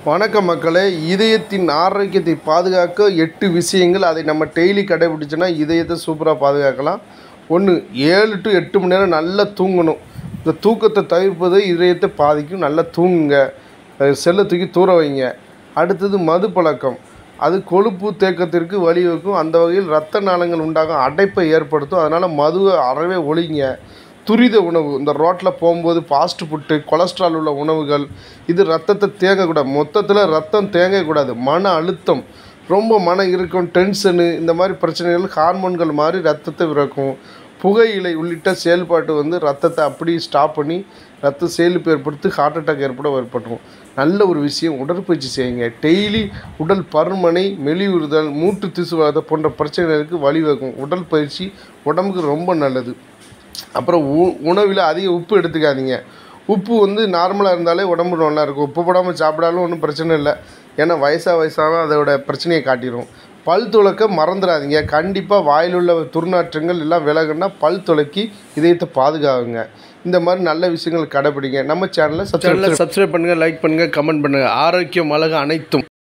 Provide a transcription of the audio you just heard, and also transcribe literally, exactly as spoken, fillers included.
வணக்கம் மக்களே. இதயத்தின் ஆரோக்கியத்தை பாதுகாக்க எட்டு விஷயங்கள். அதை நம்ம டெய்லி கடைபிடிச்சோன்னா இதயத்தை சூப்பராக பாதுகாக்கலாம். ஒன்று, ஏழு டு எட்டு மணி நேரம் நல்லா தூங்கணும். இந்த தூக்கத்தை தவிர்ப்பது இதயத்தை பாதிக்கும். நல்லா தூங்குங்க, செல்லை தூக்கி தூர வைங்க. அடுத்தது மது பழக்கம். அது கொழுப்பு தேக்கத்திற்கு வழிவகுக்கும். அந்த வகையில் இரத்த நாளங்கள் உண்டாகும், அடைப்பை ஏற்படுத்தும். அதனால் மதுவை அறவே ஒழிங்க. துரித உணவு, இந்த ரோட்டில் போகும்போது ஃபாஸ்ட் ஃபுட்டு, கொலஸ்ட்ரால் உள்ள உணவுகள், இது ரத்தத்தை தேங்கக்கூடாது. மொத்தத்தில் ரத்தம் தேங்கக்கூடாது. மன அழுத்தம், ரொம்ப மன இறுக்கம், டென்ஷனு, இந்த மாதிரி பிரச்சனைகள் ஹார்மோன்கள் மாதிரி ரத்தத்தை விறக்கும். புகையிலை உள்ளிட்ட செயல்பாட்டு வந்து ரத்தத்தை அப்படியே ஸ்டாப் பண்ணி ரத்த செயலிப்பு ஏற்படுத்தி ஹார்ட் அட்டாக் ஏற்பட ஏற்பட்டுரும். நல்ல ஒரு விஷயம், உடற்பயிற்சி செய்யுங்க. டெய்லி உடல் பருமனை, மெலிவுறுதல், மூட்டு திசுவாத போன்ற பிரச்சனைகளுக்கு வழிவகுக்கும். உடல் பயிற்சி உடம்புக்கு ரொம்ப நல்லது. அப்புறம் உ உணவில் அதிக உப்பு எடுத்துக்காதீங்க. உப்பு வந்து நார்மலாக இருந்தாலே உடம்பு நல்லா இருக்கும். உப்பு போடாமல் சாப்பிடாலும் ஒன்றும் பிரச்சனை இல்லை. ஏன்னா வயசாக வயசாக அதோட பிரச்சனையை காட்டிடும். பல் துலக்க மறந்துடாதீங்க. கண்டிப்பாக வாயில் உள்ள துர்நாற்றங்கள் எல்லாம் விலகுன்னா பல் துலக்கி இதயத்தை பாதுகாவுங்க. இந்த மாதிரி நல்ல விஷயங்கள் கடைப்பிடிங்க. நம்ம சேனலை சப்ஸ்கிரைப் சப்ஸ்கிரைப் பண்ணுங்கள், லைக் பண்ணுங்கள், கமெண்ட் பண்ணுங்கள். ஆரோக்கியம் அழகு அனைத்தும்.